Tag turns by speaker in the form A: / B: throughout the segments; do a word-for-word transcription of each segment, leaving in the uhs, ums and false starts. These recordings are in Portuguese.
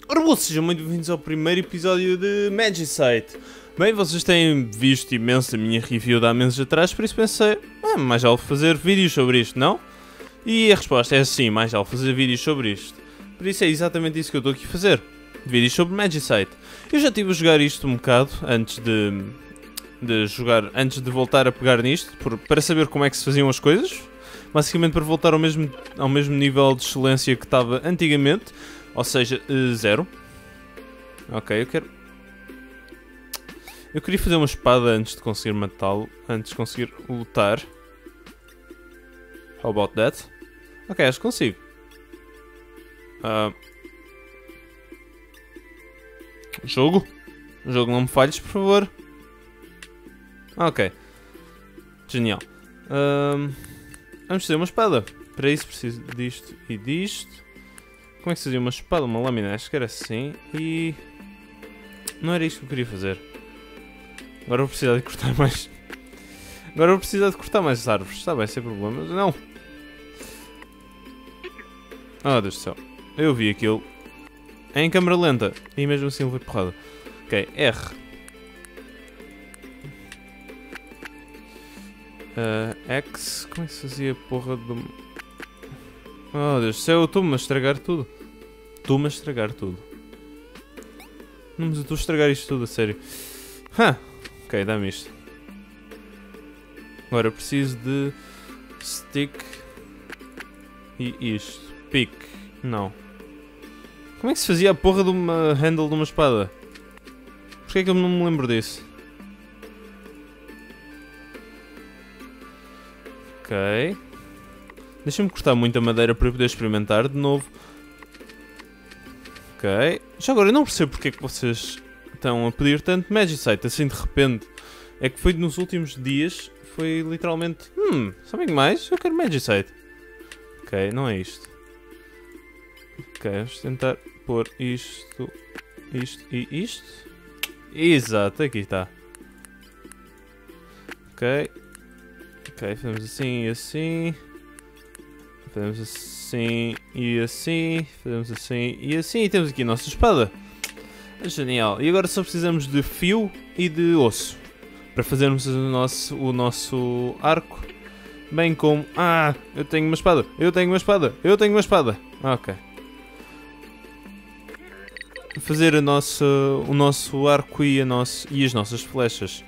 A: Ora, boa, sejam muito bem-vindos ao primeiro episódio de Magicite. Bem, vocês têm visto imenso a minha review de há meses atrás, por isso pensei, ah, mais vale fazer vídeos sobre isto, não? E a resposta é sim, mais vale fazer vídeos sobre isto. Por isso é exatamente isso que eu estou aqui a fazer. Vídeos sobre Magicite. Eu já estive a jogar isto um bocado antes de, de jogar, antes de voltar a pegar nisto, por, para saber como é que se faziam as coisas. Basicamente para voltar ao mesmo, ao mesmo nível de excelência que estava antigamente. Ou seja, uh, zero. Ok, eu quero... Eu queria fazer uma espada antes de conseguir matá-lo. Antes de conseguir lutar. How about that? Ok, acho que consigo. Uh... Jogo? Jogo, não me falhes, por favor. Ok. Genial. Uh... Vamos fazer uma espada. Para isso preciso disto e disto. Como é que se fazia uma espada, uma lâmina? Acho que era assim. E... não era isto que eu queria fazer. Agora vou precisar de cortar mais... Agora vou precisar de cortar mais árvores. Está bem, sem problemas. Não! Oh, Deus do céu. Eu vi aquilo. É em câmera lenta. E mesmo assim levei porrada. Ok, R. Uh, X. Como é que se fazia porra do... Oh Deus do céu, eu estou-me a estragar tudo. Estou-me a estragar tudo. Não, mas eu estou a estragar isto tudo, a sério. Huh. Ok, dá-me isto. Agora preciso de... stick... e isto. Pick. Não. Como é que se fazia a porra de uma handle de uma espada? Porquê é que eu não me lembro disso? Ok. Deixa-me cortar muita madeira para eu poder experimentar de novo. Ok. Já agora eu não percebo porque é que vocês estão a pedir tanto Magicite assim de repente. É que foi nos últimos dias. Foi literalmente... Hum, sabem mais? Eu quero Magicite. Ok, não é isto. Ok, vamos tentar pôr isto, isto e isto. Exato, aqui está. Ok. Ok, fazemos assim e assim. Fazemos assim e assim, fazemos assim e assim e temos aqui a nossa espada. Genial. E agora só precisamos de fio e de osso para fazermos o nosso, o nosso arco. Bem como... Ah, eu tenho uma espada, eu tenho uma espada, eu tenho uma espada. Ok. Fazer a nossa, o nosso arco e, a nosso, e as nossas flechas.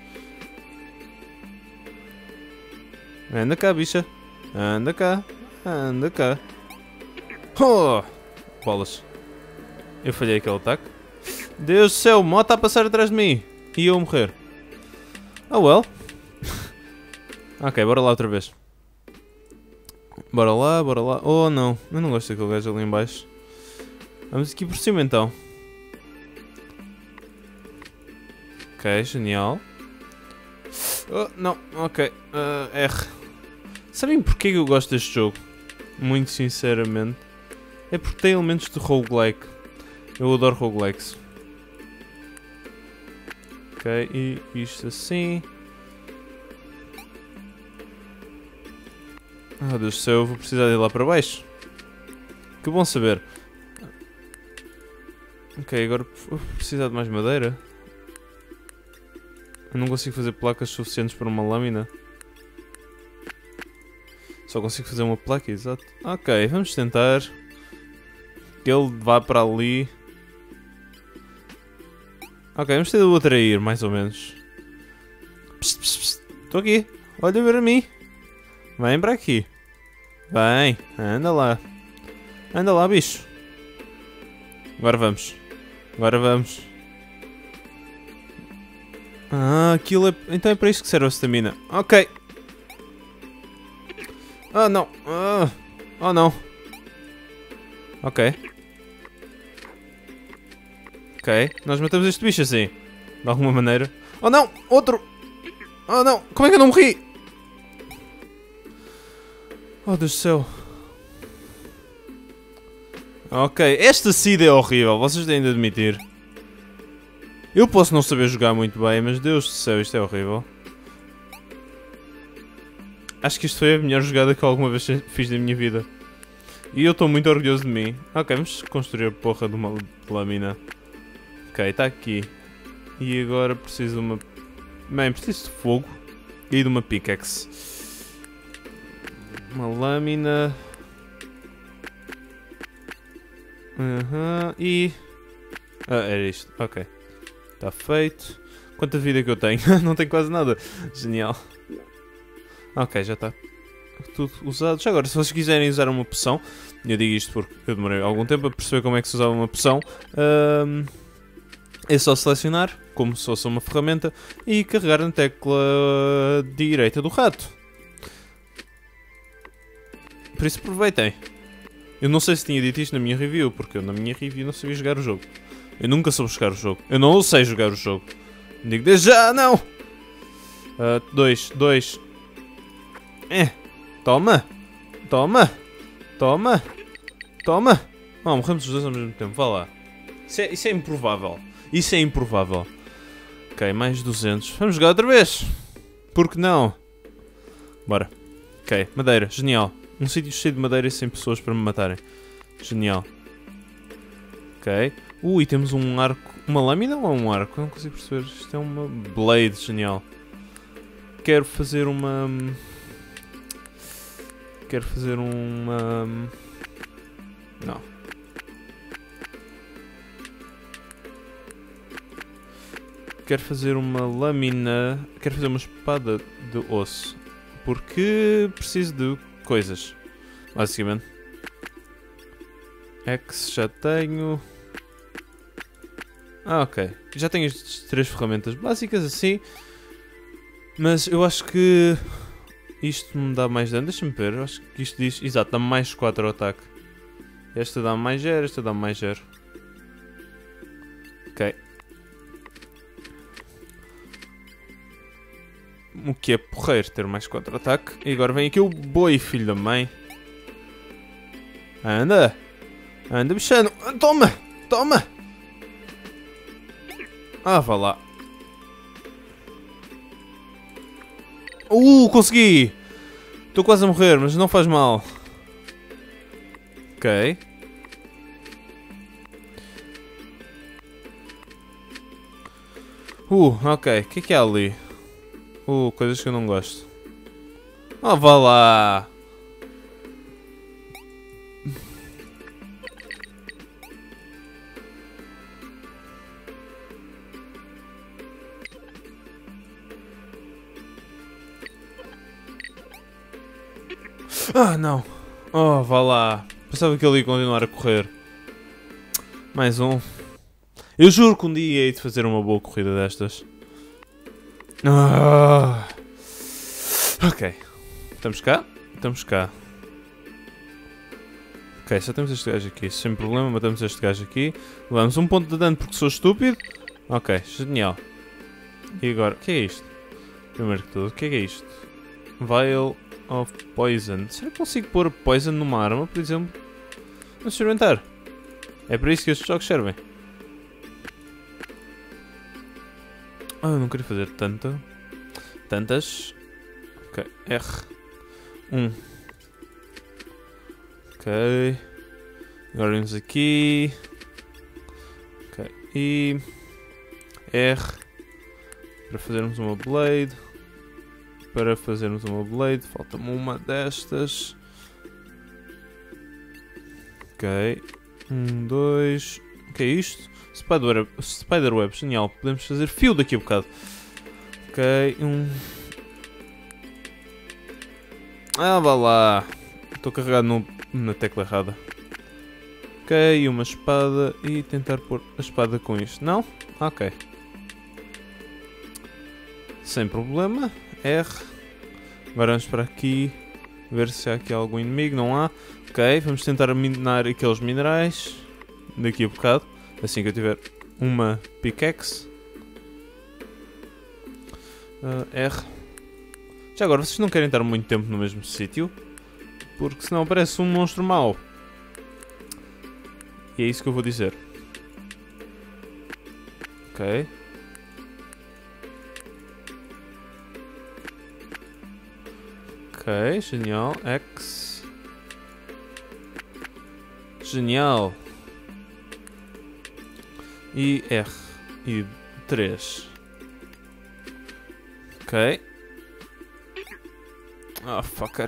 A: Anda cá, bicha. Anda cá. Anda cá. Oh! Bolas. Eu falhei aquele ataque. Deus do céu, o moto está a passar atrás de mim. E eu morrer. Oh well. Ok, bora lá outra vez. Bora lá, bora lá. Oh não, eu não gosto daquele gajo ali em baixo. Vamos aqui por cima então. Ok, genial. Oh, não, ok. Uh, R. Sabem porquê que eu gosto deste jogo? Muito sinceramente. É porque tem elementos de roguelike. Eu adoro roguelikes. Ok, e isto assim. Ah, Deus do céu, eu vou precisar de ir lá para baixo. Que bom saber. Ok, agora vou precisar de mais madeira. Eu não consigo fazer placas suficientes para uma lâmina. Só consigo fazer uma placa, exato. Ok, vamos tentar. Que ele vá para ali. Ok, vamos ter de o atrair, mais ou menos. Estou aqui. Olha para mim. Vem para aqui. Vem, anda lá. Anda lá, bicho. Agora vamos. Agora vamos. Ah, aquilo é... Então é para isso que serve a stamina. Ok. Ah, não. Ah, oh, não. Ok. Ok. Nós matamos este bicho assim. De alguma maneira. Oh, não. Outro. Oh, não. Como é que eu não morri? Oh, Deus do céu. Ok. Esta seed é horrível. Vocês têm de admitir. Eu posso não saber jogar muito bem, mas Deus do céu, isto é horrível. Acho que isto foi a melhor jogada que alguma vez fiz na minha vida. E eu estou muito orgulhoso de mim. Ok, vamos construir a porra de uma lâmina. Ok, está aqui. E agora preciso de uma... Bem, preciso de fogo. E de uma pickaxe. Uma lâmina. Uhum. E... Ah, era isto. Ok. Está feito. Quanta vida que eu tenho? Não tenho quase nada. Genial. Ok, já está tudo usado. Já agora, se vocês quiserem usar uma poção, eu digo isto porque eu demorei algum tempo a perceber como é que se usava uma poção, um, é só selecionar, como se fosse uma ferramenta, e carregar na tecla direita do rato. Por isso aproveitem. Eu não sei se tinha dito isto na minha review, porque eu na minha review não sabia jogar o jogo. Eu nunca soube jogar o jogo. Eu não sei jogar o jogo. Digo desde já, não! Uh, dois, dois. É. Toma! Toma! Toma! Toma! Oh, morremos os dois ao mesmo tempo, vá lá. Isso é, isso é improvável. Isso é improvável. Ok, mais duzentos. Vamos jogar outra vez! Por que não? Bora. Ok, madeira, genial. Um sítio cheio de madeira e sem pessoas para me matarem. Genial. Ok. Ui, temos um arco. Uma lâmina ou um arco? Eu não consigo perceber. Isto é uma blade, genial. Quero fazer uma... Quero fazer uma... Não. Quero fazer uma lâmina... Quero fazer uma espada de osso. Porque preciso de coisas. Basicamente. X já tenho... Ah, ok. Já tenho estas três ferramentas básicas assim. Mas eu acho que... Isto me dá mais dano, deixa-me ver, eu acho que isto diz, exato, dá mais quatro ao ataque. Esta dá mais zero, esta dá mais zero. Ok. O que é porreiro, ter mais quatro ao ataque. E agora vem aqui o boi, filho da mãe. Anda! Anda, bichano! Toma! Toma! Ah, vá lá. Uh, consegui! Estou quase a morrer, mas não faz mal. Ok. Uh, ok. O que é que há ali? Uh, coisas que eu não gosto. Oh, vá lá! Ah, não. Oh, vá lá. Pensava que ele ia continuar a correr. Mais um. Eu juro que um dia hei de fazer uma boa corrida destas. Ah. Ok. Estamos cá? Estamos cá. Ok, só temos este gajo aqui. Sem problema, matamos este gajo aqui. Levamos um ponto de dano porque sou estúpido. Ok, genial. E agora, o que é isto? Primeiro que tudo, o que é, que é isto? Vial of Poison. Será que consigo pôr Poison numa arma, por exemplo? Vamos experimentar. É para isso que estes jogos servem. Ah, eu não queria fazer tanta. Tantas. Ok, R. um. Ok. Agora vamos aqui. Ok, e... R. Para fazermos uma blade. Para fazermos uma blade, falta-me uma destas. Ok. Um, dois. O que é isto? Spiderweb, Spiderweb, genial. Podemos fazer fio daqui a bocado. Ok. Um. Ah, vá lá. Estou carregado no, na tecla errada. Ok. Uma espada. E tentar pôr a espada com isto. Não? Ok. Sem problema. R. Agora vamos para aqui. Ver se há aqui algum inimigo. Não há. Ok. Vamos tentar minar aqueles minerais. Daqui a bocado. Assim que eu tiver uma pickaxe. Uh, R. Já agora, vocês não querem estar muito tempo no mesmo sítio? Porque senão aparece um monstro mau. E é isso que eu vou dizer. Ok. Ok, genial. X. Genial. E R. E três. Ok. Ah, oh, fucker.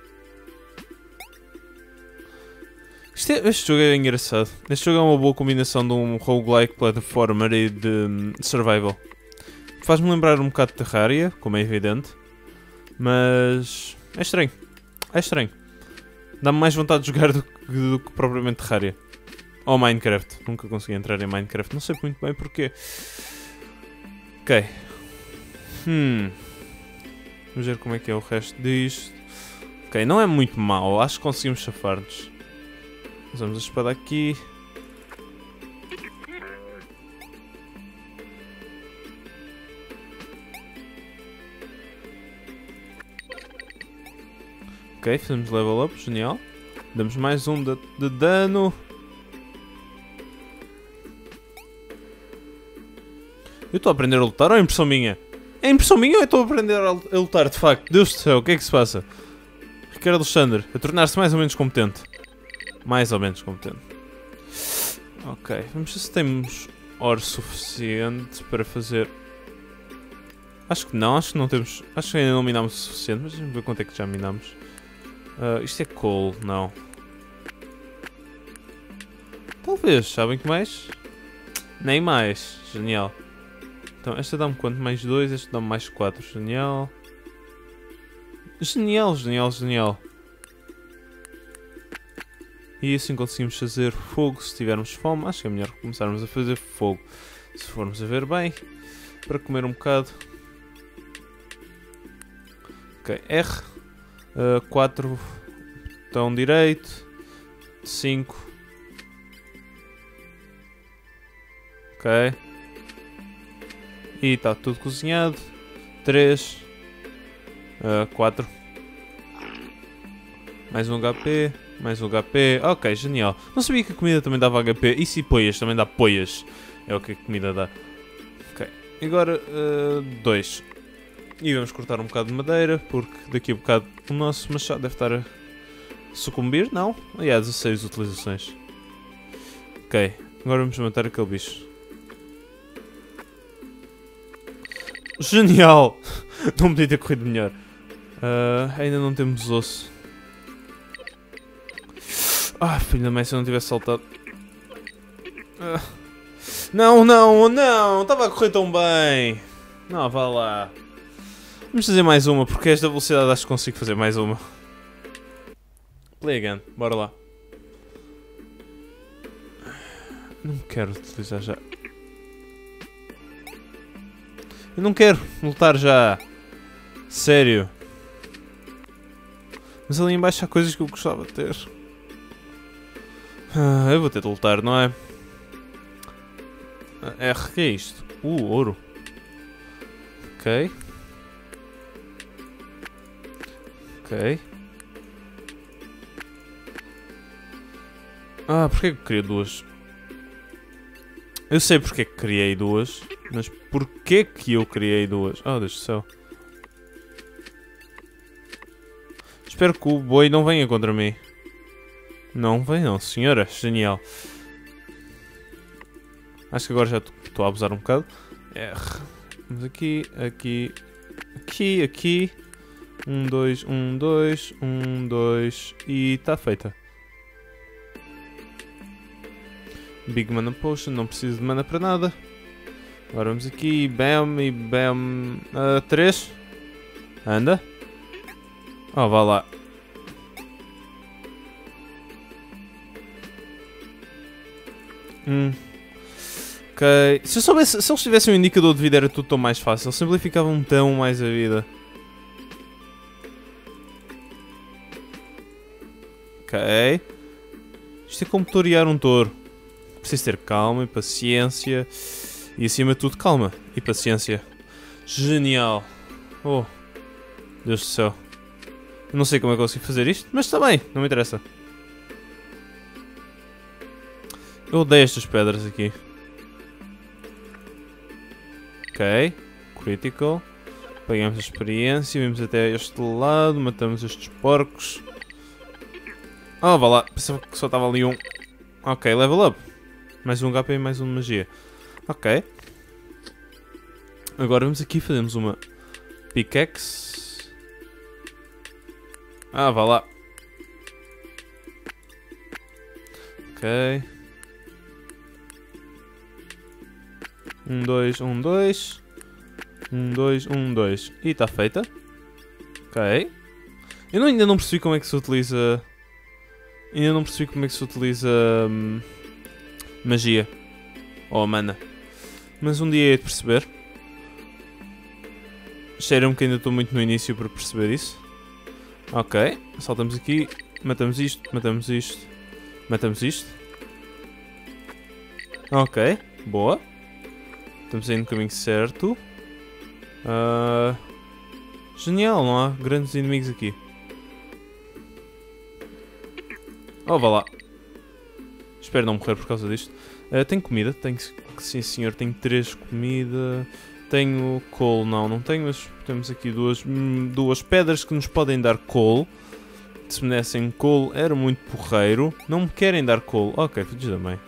A: Isto é, este jogo é engraçado. Este jogo é uma boa combinação de um roguelike, platformer e de um, survival. Faz-me lembrar um bocado de Terraria, como é evidente. Mas é estranho. É estranho. Dá-me mais vontade de jogar do que, do que propriamente Terraria. Ou Minecraft. Nunca consegui entrar em Minecraft. Não sei muito bem porquê. Ok. Hum. Vamos ver como é que é o resto disto. Ok, não é muito mau. Acho que conseguimos safar-nos. Usamos a espada aqui. Ok, fizemos level up, genial. Damos mais um de, de dano. Eu estou a aprender a lutar ou é impressão minha? É impressão minha ou eu estou a aprender a lutar de facto? Deus do céu, o que é que se passa? Ricardo Alexandre, a tornar-se mais ou menos competente. Mais ou menos competente. Ok, vamos ver se temos ore suficiente para fazer... Acho que não, acho que não temos... Acho que ainda não minámos o suficiente, mas vamos ver quanto é que já minámos. Uh, isto é coal, não. Talvez, sabem que mais? Nem mais, genial. Então, esta dá-me quanto? Mais dois, esta dá-me mais quatro, genial. Genial, genial, genial. E assim conseguimos fazer fogo se tivermos fome. Acho que é melhor começarmos a fazer fogo. Se formos a ver bem. Para comer um bocado. Ok, R. Uh, quatro. Botão direito. cinco. Ok. E está tudo cozinhado. três. Uh, quatro. Mais um H P. Mais um H P. Ok, genial. Não sabia que a comida também dava H P. E se poias? Também dá poias. É o que a comida dá. Ok. Agora, dois. Uh, e vamos cortar um bocado de madeira. Porque daqui a bocado o nosso machado deve estar a sucumbir. Não? Ah, há dezasseis utilizações. Ok. Agora vamos matar aquele bicho. Genial! Não podia ter corrido melhor. Uh, ainda não temos osso. Ah, filho da mãe, se eu não tivesse saltado. Uh. Não, não, não! Estava a correr tão bem! Não, vá lá. Vamos fazer mais uma, porque esta velocidade acho que consigo fazer mais uma. Play again, bora lá. Não quero utilizar já. Eu não quero lutar já. Sério. Mas ali em baixo há coisas que eu gostava de ter. Ah, eu vou ter de lutar, não é? R, que é isto? Uh, ouro. Ok. Ok. Ah, porquê que eu queria duas? Eu sei porque que criei duas, mas porquê que eu criei duas? Oh, Deus do céu. Espero que o boi não venha contra mim. Não vem não, senhora. Genial. Acho que agora já estou a abusar um bocado. R. Vamos aqui, aqui, aqui, aqui. Um, dois, um, dois, um, dois. E está feita. Big Mana Potion, não preciso de mana para nada. Agora vamos aqui, bam e bam. Uh, três. Anda. Oh, vá lá. Hum. Ok. Se eu soubesse, se eles tivessem um indicador de vida era tudo tão mais fácil. Simplificavam tão mais a vida. Ok. Isto é como torear um touro. Preciso ter calma e paciência. E acima de tudo, calma e paciência. Genial. Oh, Deus do céu. Eu não sei como é que eu consigo fazer isto, mas está bem, não me interessa. Eu odeio estas pedras aqui. Ok. Critical. Pegamos a experiência, vimos até este lado, matamos estes porcos. Oh, vá lá. Pensava que só estava ali um. Ok, level up. Mais um H P e mais um de magia. Ok. Agora vamos aqui, fazemos uma pickaxe. Ah, vá lá. Ok. Um, dois, um, dois. Um, dois, um, dois. E está feita. Ok. Eu não, ainda não percebi como é que se utiliza... Ainda não percebi como é que se utiliza... Hum, magia. Ou mana. Mas um dia hei de perceber. Cheira-me que ainda estou muito no início para perceber isso. Ok. Saltamos aqui. Matamos isto. Matamos isto. Matamos isto. Ok. Boa. Estamos aí no caminho certo. Uh, genial, não há grandes inimigos aqui. Oh, vá lá. Espero não morrer por causa disto. Uh, tenho comida? Tenho, sim senhor, tenho três comida. Tenho coal, não, não tenho, mas temos aqui duas, duas pedras que nos podem dar coal. Se me dessem coal era muito porreiro. Não me querem dar coal. Ok, filhos da mãe.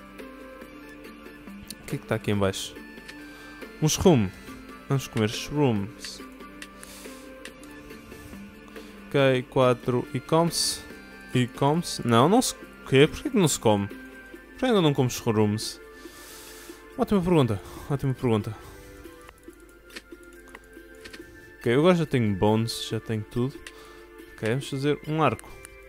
A: O que é que está aqui em baixo? Um shroom. Vamos comer shrooms. Ok, quatro e come-se. E come-se. Não, não se... O quê? Porquê que não se come? Porquê ainda não como shrooms? Ótima pergunta. Ótima pergunta. Ok, eu agora já tenho bones, já tenho tudo. Ok, vamos fazer um arco.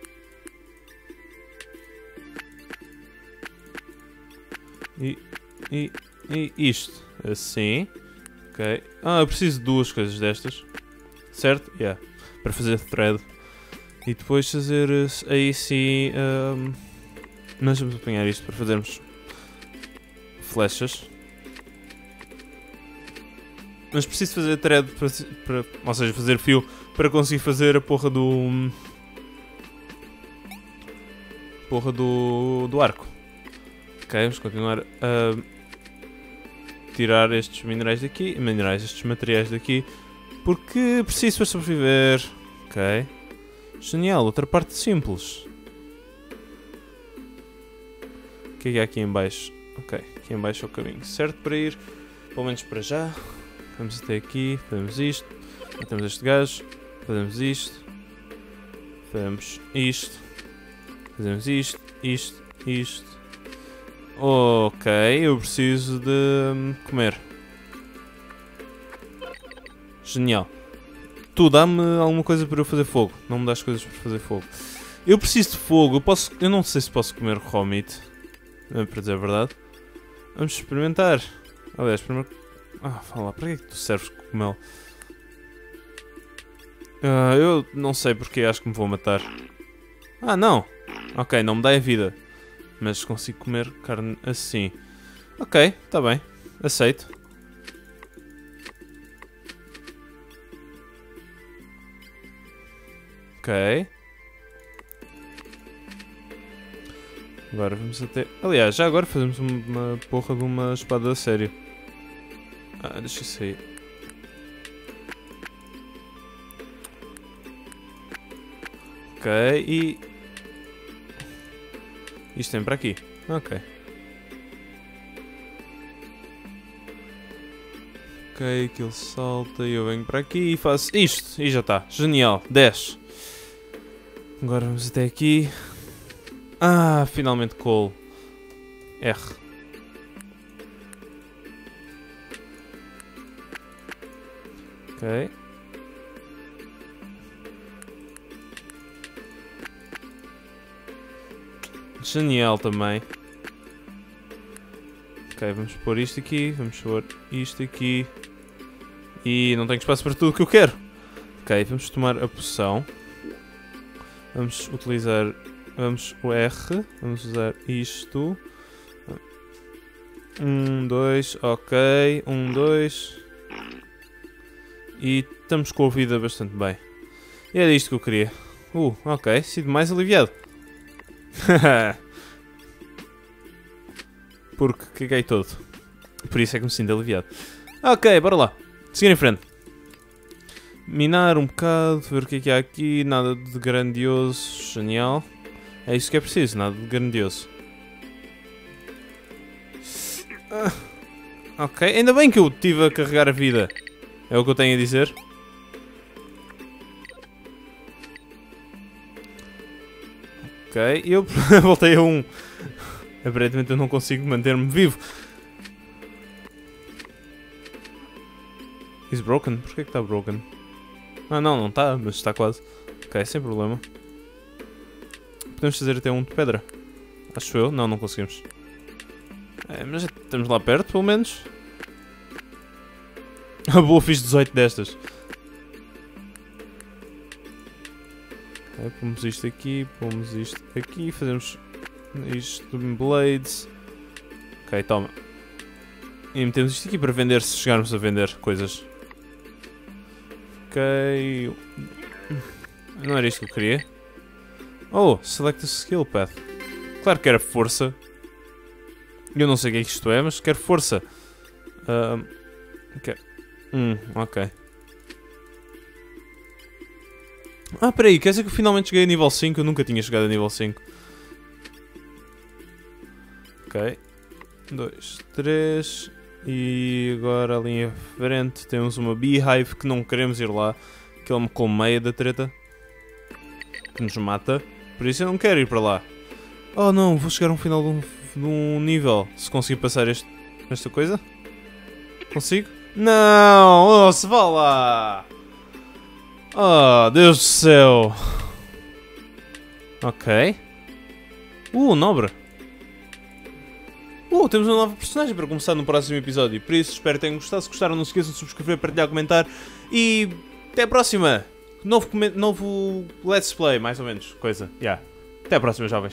A: E... E... E isto. Assim. Ok. Ah, eu preciso de duas coisas destas. Certo? Yeah. Para fazer thread. E depois fazer aí sim... Um, nós vamos apanhar isto para fazermos flechas. Mas preciso fazer thread para, para... Ou seja, fazer fio para conseguir fazer a porra do... Porra do... Do arco. Ok, vamos continuar a... tirar estes minerais daqui, minerais, estes materiais daqui, porque preciso para sobreviver. Ok. Genial, outra parte simples. O que é que há aqui em baixo? Ok, aqui em baixo é o caminho certo para ir, pelo menos para já. Vamos até aqui, fazemos isto, matamos este gajo, fazemos isto, fazemos isto, fazemos isto, isto, isto. Ok, eu preciso de comer. Genial. Tu dá-me alguma coisa para eu fazer fogo. Não me dás coisas para fazer fogo. Eu preciso de fogo. Eu, posso, eu não sei se posso comer raw meat. Para dizer a verdade. Vamos experimentar. Aliás, primeiro... Ah, fala lá. Para que é que tu serves cogumelo? Uh, eu não sei porque acho que me vou matar. Ah, não. Ok, não me dá a vida. Mas consigo comer carne assim. Ok, está bem. Aceito. Ok. Agora vamos até... Aliás, já agora fazemos uma porra de uma espada a sério. Ah, deixa isso aí. Ok, e... Isto tem para aqui. Ok. Ok, aquilo salta e eu venho para aqui e faço isto. E já está. Genial. dez. Agora vamos até aqui. Ah, finalmente coal. R. Ok. Genial também. Ok, vamos pôr isto aqui. Vamos pôr isto aqui. E não tenho espaço para tudo o que eu quero. Ok, vamos tomar a poção. Vamos utilizar... Vamos o R. Vamos usar isto. Um, dois. Ok. Um, dois. E estamos com a vida bastante bem. E era isto que eu queria. Uh, ok. Sinto mais aliviado. Porque caguei todo. Por isso é que me sinto aliviado. Ok, bora lá. Seguir em frente. Minar um bocado, ver o que é que há aqui. Nada de grandioso. Genial. É isso que é preciso, nada de grandioso. Ah, ok, ainda bem que eu estive a carregar a vida. É o que eu tenho a dizer. Ok, eu voltei a um. Aparentemente eu não consigo manter-me vivo. Is broken? Porquê que está broken? Ah não, não está, mas está quase. Ok, sem problema. Podemos fazer até um de pedra. Acho eu. Não, não conseguimos. É, mas já estamos lá perto, pelo menos. Ah, boa, fiz dezoito destas. Ok, pomos isto aqui, pomos isto aqui, fazemos isto em blades. Ok, toma. E metemos isto aqui para vender, se chegarmos a vender coisas. Ok. Não era isto que eu queria. Oh, select a skill path. Claro que era força. Eu não sei o que é que isto é, mas quero força. Um, ok. Hum, ok. Ah, peraí, quer dizer que eu finalmente cheguei a nível cinco? Eu nunca tinha chegado a nível cinco. Ok. dois, três. E agora ali em frente temos uma beehive que não queremos ir lá. Que ele me colmeia da treta. Que nos mata. Por isso eu não quero ir para lá. Oh não, vou chegar ao final de um, de um nível. Se conseguir passar este, esta coisa. Consigo? Não! Oh, se vá lá! Oh, Deus do céu! Ok. Uh, nobre. Uh, temos uma nova personagem para começar no próximo episódio. Por isso, espero que tenham gostado. Se gostaram, não se esqueçam de subscrever, partilhar, comentar. E até a próxima! Novo, novo Let's Play, mais ou menos. Coisa. Yeah. Até a próxima, jovens.